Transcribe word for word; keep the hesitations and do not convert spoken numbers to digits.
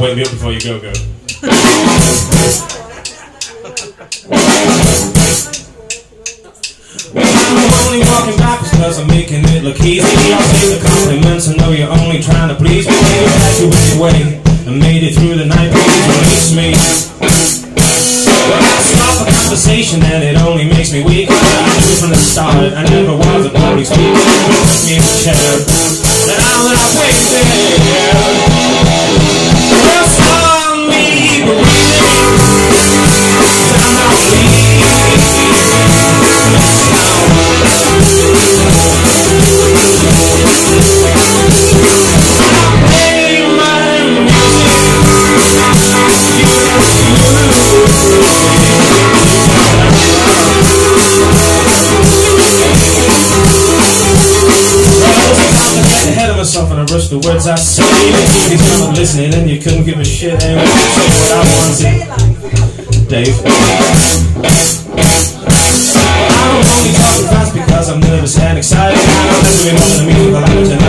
wake me up before you go, go. I'm only walking backwards cause I'm making it look easy. I'll take the compliments, I know you're only trying to please me. You had your wicked way and made it through the night, please release me. Well, I stop a conversation and it only makes me weak. I knew from the start I never was a public speaker. You put me in the chair, and now that I wait there, well, saw me breathing, and I'm not bleeding. And I rush the words I say. You kept listening and you couldn't give a shit. And you say what I wanted, Dave. I'm only talking fast because I'm nervous and excited. I don't have to be more than a musical language.